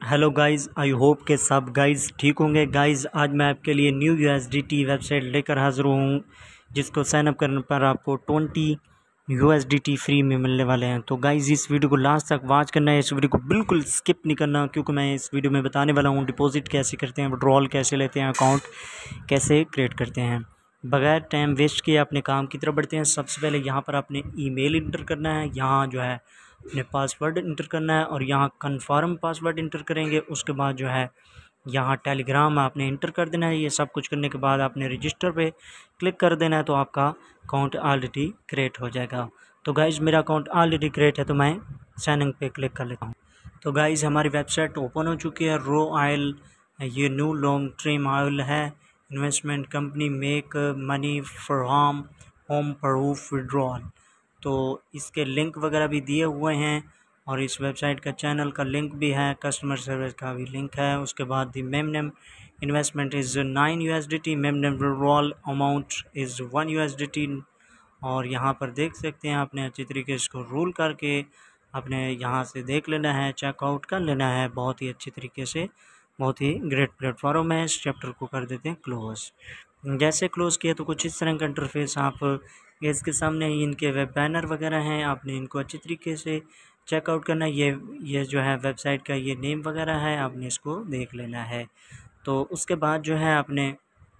Hello guys, I hope के सब guys ठीक होंगे। गाइस आज मैं आपके लिए न्यू USDT वेबसाइट लेकर हाज़िर हूँ, जिसको साइन अप करने पर आपको 20 USDT फ्री में मिलने वाले हैं। तो गाइस इस वीडियो को लास्ट तक वॉच करना है, इस वीडियो को बिल्कुल स्किप नहीं करना, क्योंकि मैं इस वीडियो में बताने वाला हूँ डिपॉजिट कैसे करते हैं, विड्रॉल कैसे लेते हैं, अकाउंट कैसे क्रिएट करते हैं। बगैर टाइम वेस्ट किए अपने काम की तरफ बढ़ते हैं। सबसे पहले यहाँ पर आपने ईमेल इंटर करना है, यहाँ जो है अपने पासवर्ड इंटर करना है और यहाँ कन्फर्म पासवर्ड इंटर करेंगे। उसके बाद जो है यहाँ टेलीग्राम आपने इंटर कर देना है। ये सब कुछ करने के बाद आपने रजिस्टर पे क्लिक कर देना है, तो आपका अकाउंट ऑलरेडी क्रिएट हो जाएगा। तो गाइज़ मेरा अकाउंट ऑलरेडी क्रिएट है, तो मैं साइन इन पे क्लिक कर लेता हूँ। तो गाइज़ हमारी वेबसाइट ओपन हो चुकी है। रो ऑयल, ये न्यू लॉन्ग ट्रिम ऑयल है। Investment company make money from home proof withdrawal. तो इसके लिंक वगैरह भी दिए हुए हैं और इस वेबसाइट का चैनल का लिंक भी है, कस्टमर सर्विस का भी लिंक है। उसके बाद the minimum investment is 9 USDT, minimum withdrawal amount is 1 USDT। और यहाँ पर देख सकते हैं, आपने अच्छी तरीके से इसको रूल करके आपने यहाँ से देख लेना है, चेकआउट कर लेना है बहुत ही अच्छी तरीके से। बहुत ही ग्रेट प्लेटफॉर्म है। इस चैप्टर को कर देते हैं क्लोज़। जैसे क्लोज़ किया तो कुछ इस तरह का इंटरफेस आप इसके सामने ही इनके वेब बैनर वगैरह हैं, आपने इनको अच्छी तरीके से चेकआउट करना है। ये जो है वेबसाइट का ये नेम वगैरह है, आपने इसको देख लेना है। तो उसके बाद जो है आपने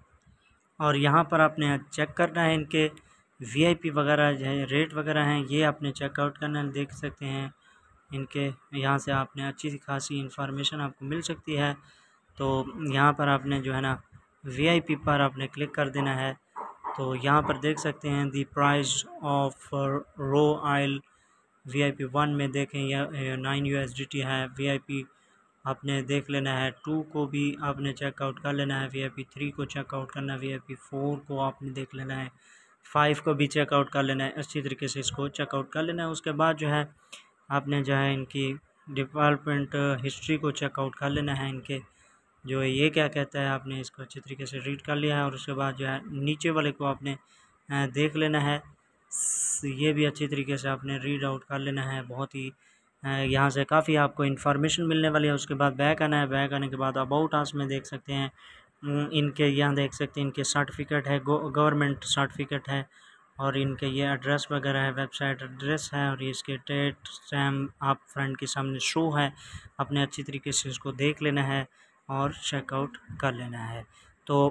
और यहाँ पर आपने चेक करना है इनके VIP वगैरह जो है रेट वगैरह हैं, ये आपने चेकआउट करना है। देख सकते हैं इनके यहाँ से आपने अच्छी खासी इंफॉर्मेशन आपको मिल सकती है। तो यहाँ पर आपने जो है ना VIP पर आपने क्लिक कर देना है। तो यहाँ पर देख सकते हैं the price of raw oil VIP 1 में देखें या 9 USDT है। VIP आपने देख लेना है। 2 को भी आपने चेकआउट कर लेना है, VIP 3 को चेकआउट करना है, VIP 4 को आपने देख लेना है, 5 को भी चेकआउट कर लेना है। अच्छी तरीके से इसको चेकआउट कर लेना है। उसके बाद जो है आपने जो है इनकी डेवलपमेंट हिस्ट्री को चेकआउट कर लेना है। इनके जो है ये क्या कहता है, आपने इसको अच्छी तरीके से रीड कर लिया है। और उसके बाद जो है नीचे वाले को आपने देख लेना है, ये भी अच्छी तरीके से आपने रीड आउट कर लेना है। बहुत ही यहाँ से काफ़ी आपको इन्फॉर्मेशन मिलने वाली है। उसके बाद बैक आना है। बैक आने के बाद अबाउट अस में देख सकते हैं इनके यहाँ देख सकते हैं इनके सर्टिफिकेट है, गवर्नमेंट सर्टिफिकेट है और इनके ये एड्रेस वगैरह है, वेबसाइट एड्रेस है और ये इसके डेट टाइम आप फ्रंट के सामने शो है। आपने अच्छी तरीके से इसको देख लेना है और चेकआउट कर लेना है। तो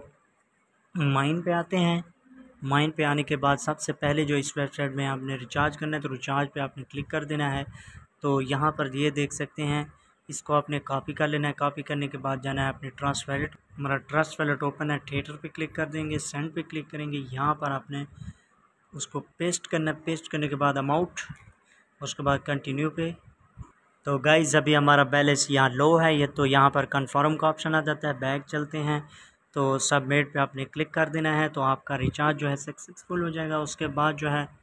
माइन पे आते हैं। माइन पे आने के बाद सबसे पहले जो इस वेबसाइट में आपने रिचार्ज करना है, तो रिचार्ज पे आपने क्लिक कर देना है। तो यहाँ पर ये देख सकते हैं, इसको आपने कॉपी कर लेना है। कॉपी करने के बाद जाना है अपने ट्रस्ट वैलेट। हमारा ट्रस्ट वैलेट ओपन है, थिएटर पे क्लिक कर देंगे, सेंड पे क्लिक करेंगे। यहाँ पर आपने उसको पेस्ट करना है। पेस्ट करने के बाद अमाउंट, उसके बाद कंटिन्यू पे। तो गाइज़ अभी हमारा बैलेंस यहाँ लो है, ये तो यहाँ पर कन्फर्म का ऑप्शन आ जाता है। बैक चलते हैं तो सबमिट पे आपने क्लिक कर देना है, तो आपका रिचार्ज जो है सक्सेसफुल हो जाएगा। उसके बाद जो है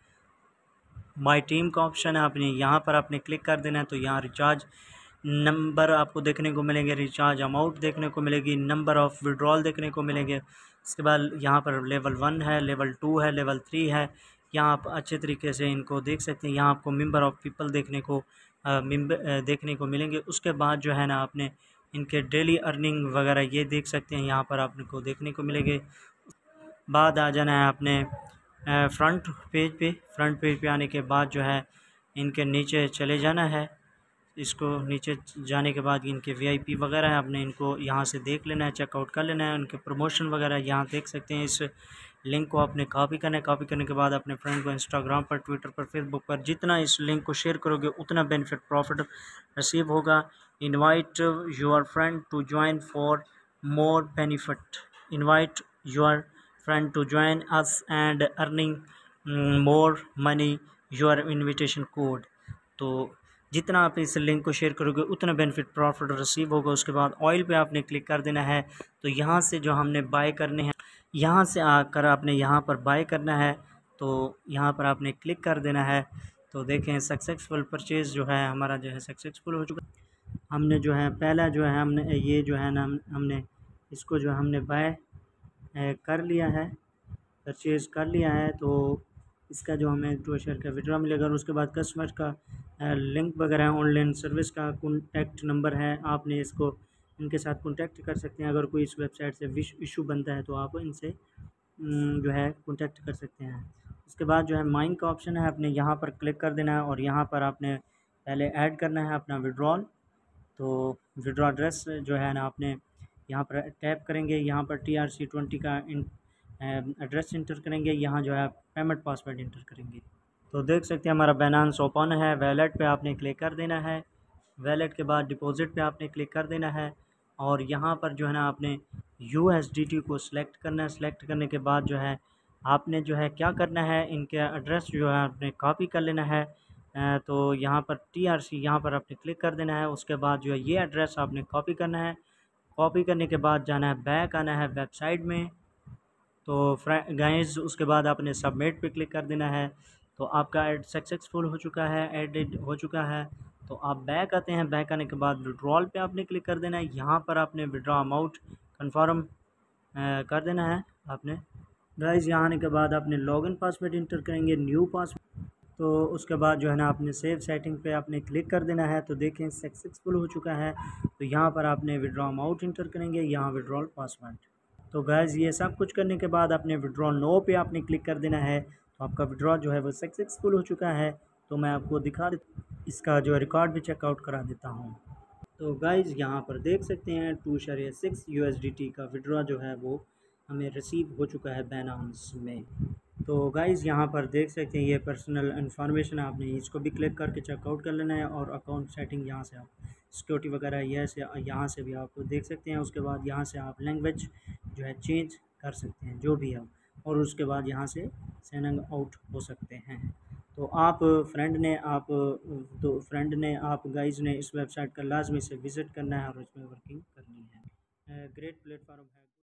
माई टीम का ऑप्शन है, आपने यहाँ पर आपने क्लिक कर देना है। तो यहाँ रिचार्ज नंबर आपको देखने को मिलेंगे, रिचार्ज अमाउंट देखने को मिलेगी, नंबर ऑफ़ विड्रॉल देखने को मिलेंगे। उसके बाद यहाँ पर लेवल 1 है, लेवल 2 है, लेवल 3 है। यहाँ आप अच्छे तरीके से इनको देख सकते हैं। यहाँ आपको मेंबर ऑफ़ पीपल देखने को मिलेंगे। उसके बाद जो है ना आपने इनके डेली अर्निंग वगैरह ये देख सकते हैं, यहाँ पर आपको देखने को मिलेंगे। बाद आ जाना है आपने फ्रंट पेज पे आने के बाद जो है इनके नीचे चले जाना है। इसको नीचे जाने के बाद इनके VIP वगैरह है, आपने इनको यहाँ से देख लेना है, चेकआउट कर लेना है। उनके प्रमोशन वगैरह यहाँ देख सकते हैं। इस लिंक को आपने कॉपी करना है। कॉपी करने के बाद अपने फ्रेंड को इंस्टाग्राम पर, ट्विटर पर, फेसबुक पर जितना इस लिंक को शेयर करोगे उतना बेनिफिट प्रॉफिट रिसीव होगा। Invite your friend to join for more benefit. Invite your friend to join us and earning more money your invitation code। तो जितना आप इस लिंक को शेयर करोगे उतना बेनिफिट प्रॉफिट रिसीव होगा। उसके बाद ऑयल पे आपने क्लिक कर देना है। तो यहाँ से जो हमने बाय करने हैं, यहाँ से आकर आपने यहाँ पर बाय करना है, तो यहाँ पर आपने क्लिक कर देना है। तो देखें सक्सेसफुल परचेज़ जो है हमारा जो है सक्सेसफुल हो चुका। हमने जो है पहला जो है हमने ये जो है ना हमने इसको जो हमने बाय कर लिया है, परचेज़ कर लिया है। तो इसका जो हमें 2 शेयर का विड्रॉ मिलेगा और उसके बाद कस्टमर का लिंक वगैरह है, ऑनलाइन सर्विस का कॉन्टैक्ट नंबर है, आपने इसको इनके साथ कॉन्टैक्ट कर सकते हैं। अगर कोई इस वेबसाइट से इशू बनता है तो आप इनसे जो है कॉन्टैक्ट कर सकते हैं। उसके बाद जो है माइन का ऑप्शन है, आपने यहाँ पर क्लिक कर देना है और यहाँ पर आपने पहले ऐड करना है अपना विड्रॉल। तो विड्रॉ एड्रेस जो है ना आपने यहाँ पर टैप करेंगे, यहाँ पर TRC20 का एड्रेस इंटर करेंगे, यहाँ जो है पेमेंट पासवर्ड इंटर करेंगे। तो देख सकते हैं हमारा बैलेंस ओपन है। वैलेट पे आपने क्लिक कर देना है, वैलेट के बाद डिपॉज़िट पे आपने क्लिक कर देना है और यहाँ पर जो है ना आपने USDT को सिलेक्ट करना है। सिलेक्ट करने के बाद जो है आपने जो है क्या करना है, इनके एड्रेस जो है आपने कॉपी कर लेना है। तो यहाँ पर TRC यहाँ पर आपने क्लिक कर देना है। उसके बाद जो है ये एड्रेस आपने कॉपी करना है। कॉपी करने के बाद जाना है बैक, आना है वेबसाइट में। तो गाइस उसके बाद आपने सबमिट पे क्लिक कर देना है। तो आपका ऐड सक्सेसफुल हो चुका है, एडिड हो चुका है। तो आप बैक आते हैं, बैक आने के बाद विड्रॉल पे आपने क्लिक कर देना है। यहाँ पर आपने विड्रॉ अमाउंट कन्फर्म कर देना है आपने। गाइस यहाँ आने के बाद आपने लॉगिन पासवर्ड इंटर करेंगे, न्यू पासवर्ड। तो उसके बाद जो है ना आपने सेव सेटिंग पे आपने क्लिक कर देना है। तो देखें सक्सेसफुल हो चुका है। तो यहाँ पर आपने विड्रॉ अमाउंट इंटर करेंगे, यहाँ विड्रॉल पासवर्ड। तो गैस ये सब कुछ करने के बाद आपने विड्रॉ नो पे आपने क्लिक कर देना है। तो आपका विड्रॉ जो है वो सक्सेसफुल हो चुका है। तो मैं आपको दिखा इसका जो रिकॉर्ड भी चेकआउट करा देता हूँ। तो गाइज़ यहाँ पर देख सकते हैं 2.6 USDT का विड्रॉ जो है वो हमें रिसीव हो चुका है बैलेंस में। तो गाइज़ यहाँ पर देख सकते हैं ये पर्सनल इन्फॉर्मेशन, आपने इसको भी क्लिक करके चेकआउट कर लेना है और अकाउंट सेटिंग यहाँ से आप सिक्योरिटी वगैरह ये से यहाँ से भी आप देख सकते हैं। उसके बाद यहाँ से आप लैंग्वेज जो है चेंज कर सकते हैं जो भी है, और उसके बाद यहाँ से साइन आउट हो सकते हैं। तो आप फ्रेंड ने आप गाइज़ ने इस वेबसाइट का लाजमी से विज़िट करना है और इसमें वर्किंग करनी है। ग्रेट प्लेटफॉर्म है।